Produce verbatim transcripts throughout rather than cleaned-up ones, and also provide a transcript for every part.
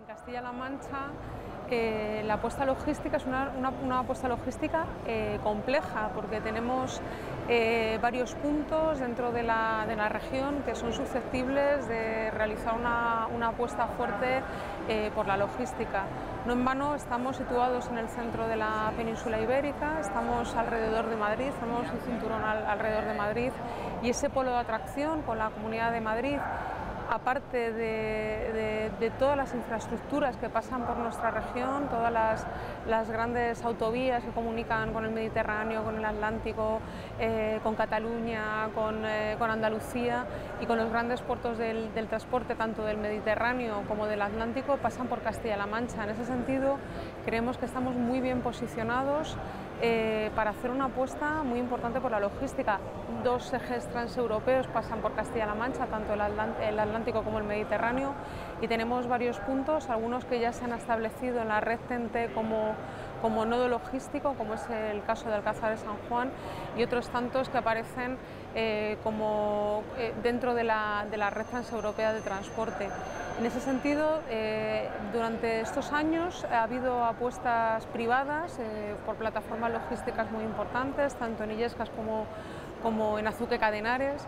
Castilla-La Mancha eh, la apuesta logística es una, una, una apuesta logística eh, compleja, porque tenemos eh, varios puntos dentro de la, de la región que son susceptibles de realizar una, una apuesta fuerte eh, por la logística. No en vano estamos situados en el centro de la península ibérica, estamos alrededor de Madrid, tenemos un cinturón al, alrededor de Madrid, y ese polo de atracción con la Comunidad de Madrid, aparte de, de, de todas las infraestructuras que pasan por nuestra región, todas las, las grandes autovías que comunican con el Mediterráneo, con el Atlántico, eh, con Cataluña, con, eh, con Andalucía, y con los grandes puertos del, del transporte tanto del Mediterráneo como del Atlántico, pasan por Castilla-La Mancha. En ese sentido, creemos que estamos muy bien posicionados Eh, para hacer una apuesta muy importante por la logística. Dos ejes transeuropeos pasan por Castilla-La Mancha, tanto el, Atlant el Atlántico como el Mediterráneo, y tenemos varios puntos, algunos que ya se han establecido en la red T E N T como, como nodo logístico, como es el caso de Alcázar de San Juan, y otros tantos que aparecen eh, como eh, dentro de la, de la red transeuropea de transporte. En ese sentido, eh, durante estos años ha habido apuestas privadas eh, por plataformas logísticas muy importantes, tanto en Illescas como, como en Azuque Cadenares,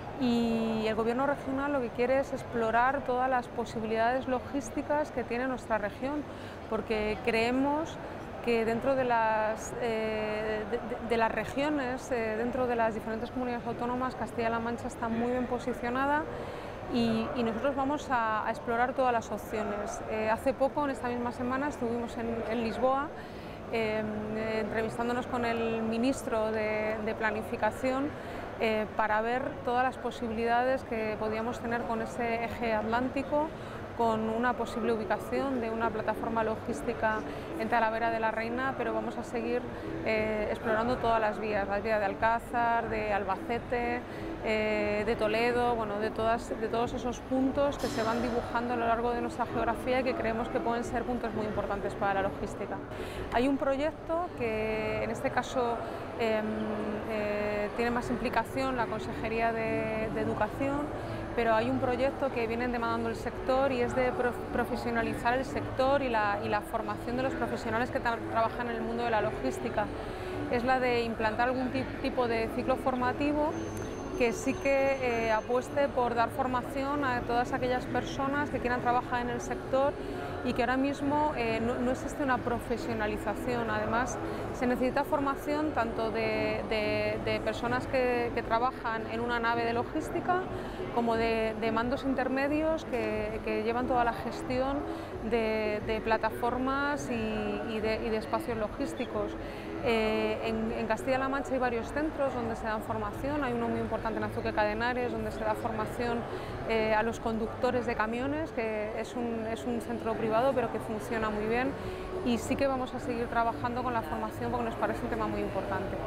y el Gobierno regional lo que quiere es explorar todas las posibilidades logísticas que tiene nuestra región, porque creemos que dentro de las, eh, de, de, de las regiones, eh, dentro de las diferentes comunidades autónomas, Castilla-La Mancha está muy bien posicionada. Y, y nosotros vamos a, a explorar todas las opciones. Eh, hace poco, en esta misma semana, estuvimos en, en Lisboa eh, eh, entrevistándonos con el ministro de, de Planificación eh, para ver todas las posibilidades que podíamos tener con ese eje atlántico, con una posible ubicación de una plataforma logística en Talavera de la Reina, pero vamos a seguir eh, explorando todas las vías, las vías de Alcázar, de Albacete, eh, de Toledo, bueno, de, todas, de todos esos puntos que se van dibujando a lo largo de nuestra geografía y que creemos que pueden ser puntos muy importantes para la logística. Hay un proyecto que en este caso eh, eh, tiene más implicación la Consejería de, de Educación, pero hay un proyecto que viene demandando el sector y es de profesionalizar el sector y la, y la formación de los profesionales que tra trabajan en el mundo de la logística. Es la de implantar algún tipo de ciclo formativo que sí que eh, apueste por dar formación a todas aquellas personas que quieran trabajar en el sector y que ahora mismo eh, no, no existe una profesionalización. Además, se necesita formación tanto de, de, de personas que, que trabajan en una nave de logística como de, de mandos intermedios que, que llevan toda la gestión de, de plataformas y, y, de, y de espacios logísticos. Eh, en, en Castilla-La Mancha hay varios centros donde se dan formación, hay uno muy importante en Azuque Cadenares donde se da formación eh, a los conductores de camiones, que es un, es un centro privado pero que funciona muy bien, y sí que vamos a seguir trabajando con la formación porque nos parece un tema muy importante.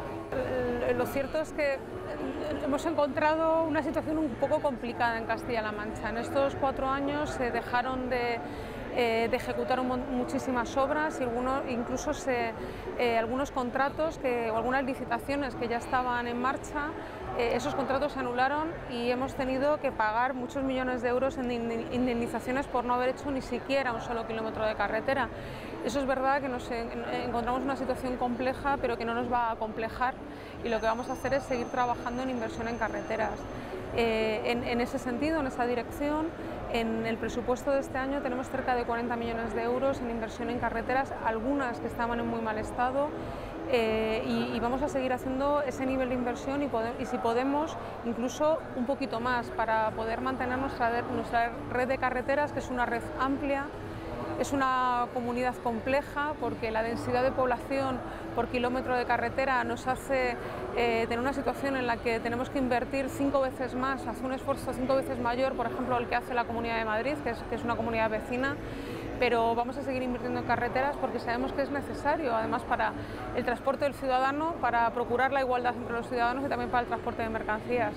Lo cierto es que hemos encontrado una situación un poco complicada en Castilla-La Mancha. En estos cuatro años se dejaron de Eh, de ejecutar un, muchísimas obras y algunos, incluso se, eh, algunos contratos que, o algunas licitaciones que ya estaban en marcha, eh, esos contratos se anularon y hemos tenido que pagar muchos millones de euros en indemnizaciones por no haber hecho ni siquiera un solo kilómetro de carretera. Eso es verdad que nos en, encontramos una situación compleja, pero que no nos va a acomplejar, y lo que vamos a hacer es seguir trabajando en inversión en carreteras. Eh, en, en ese sentido, en esa dirección, en el presupuesto de este año tenemos cerca de cuarenta millones de euros en inversión en carreteras, algunas que estaban en muy mal estado, eh, y, y vamos a seguir haciendo ese nivel de inversión y, poder, y si podemos incluso un poquito más para poder mantener nuestra, nuestra red de carreteras, que es una red amplia. Es una comunidad compleja porque la densidad de población por kilómetro de carretera nos hace eh, tener una situación en la que tenemos que invertir cinco veces más, hacer un esfuerzo cinco veces mayor, por ejemplo, el que hace la Comunidad de Madrid, que es, que es una comunidad vecina, pero vamos a seguir invirtiendo en carreteras porque sabemos que es necesario, además para el transporte del ciudadano, para procurar la igualdad entre los ciudadanos y también para el transporte de mercancías.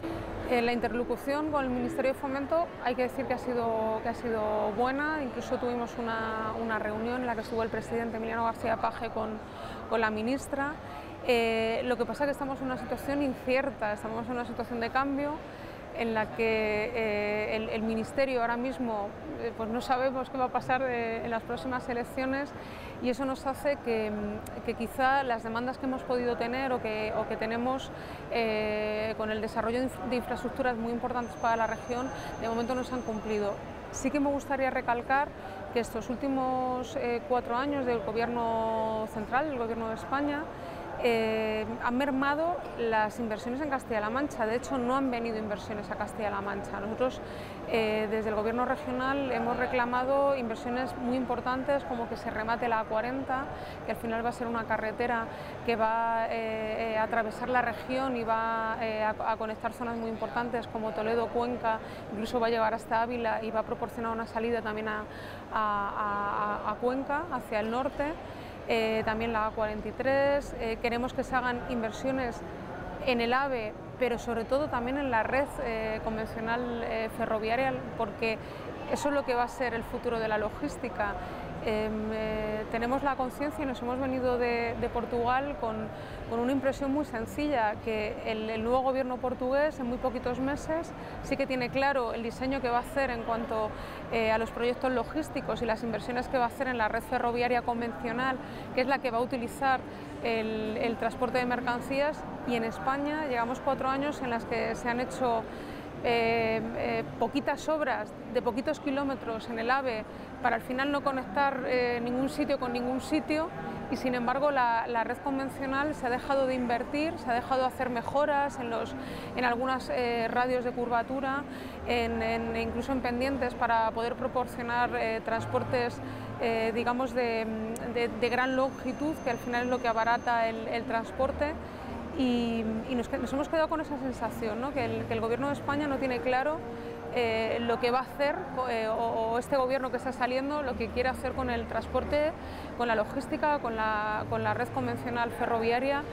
En la interlocución con el Ministerio de Fomento hay que decir que ha sido, que ha sido buena, incluso tuvimos una, una reunión en la que estuvo el presidente Emiliano García Paje con, con la ministra. Eh, lo que pasa es que estamos en una situación incierta, estamos en una situación de cambio. en la que eh, el, el Ministerio ahora mismo eh, pues no sabemos qué va a pasar eh, en las próximas elecciones, y eso nos hace que, que quizá las demandas que hemos podido tener o que, o que tenemos eh, con el desarrollo de infraestructuras muy importantes para la región, de momento no se han cumplido. Sí que me gustaría recalcar que estos últimos eh, cuatro años del Gobierno central, el Gobierno de España, Eh, han mermado las inversiones en Castilla-La Mancha. De hecho, no han venido inversiones a Castilla-La Mancha. Nosotros, eh, desde el Gobierno regional, hemos reclamado inversiones muy importantes, como que se remate la A cuarenta, que al final va a ser una carretera que va eh, a atravesar la región y va eh, a, a conectar zonas muy importantes como Toledo, Cuenca, incluso va a llegar hasta Ávila y va a proporcionar una salida también a, a, a, a Cuenca, hacia el norte. Eh, también la A cuarenta y tres, eh, queremos que se hagan inversiones en el AVE, pero sobre todo también en la red eh, convencional eh, ferroviaria, porque eso es lo que va a ser el futuro de la logística. Eh, eh, tenemos la conciencia y nos hemos venido de, de Portugal con, con una impresión muy sencilla, que el, el nuevo gobierno portugués en muy poquitos meses sí que tiene claro el diseño que va a hacer en cuanto eh, a los proyectos logísticos y las inversiones que va a hacer en la red ferroviaria convencional, que es la que va a utilizar el, el transporte de mercancías, y en España llevamos cuatro años en las que se han hecho Eh, eh, poquitas obras de poquitos kilómetros en el AVE para al final no conectar eh, ningún sitio con ningún sitio, y sin embargo la, la red convencional se ha dejado de invertir, se ha dejado de hacer mejoras en, los, en algunas eh, radios de curvatura, en, en, incluso en pendientes, para poder proporcionar eh, transportes eh, digamos de, de, de gran longitud, que al final es lo que abarata el, el transporte. Y, y nos, nos hemos quedado con esa sensación, ¿no? que, el, que el Gobierno de España no tiene claro eh, lo que va a hacer, eh, o, o este gobierno que está saliendo, lo que quiere hacer con el transporte, con la logística, con la, con la red convencional ferroviaria.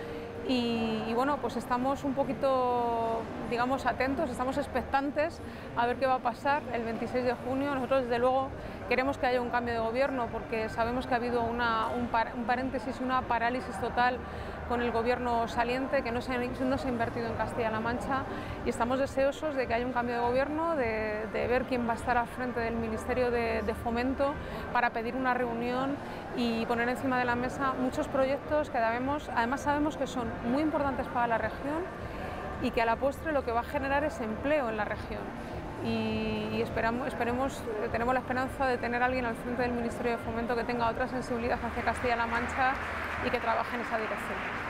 Y, y bueno, pues estamos un poquito, digamos, atentos, estamos expectantes a ver qué va a pasar el veintiséis de junio. Nosotros, desde luego, queremos que haya un cambio de gobierno, porque sabemos que ha habido una, un, par, un paréntesis, una parálisis total con el gobierno saliente, que no se, ha, no se ha invertido en Castilla-La Mancha, y estamos deseosos de que haya un cambio de gobierno, de, de ver quién va a estar al frente del Ministerio de, de Fomento, para pedir una reunión y poner encima de la mesa muchos proyectos que debemos, además sabemos que son muy importantes para la región, y que a la postre lo que va a generar es empleo en la región. Y, y esperamos, esperemos, tenemos la esperanza de tener a alguien al frente del Ministerio de Fomento que tenga otra sensibilidad hacia Castilla-La Mancha y que trabaje en esa dirección.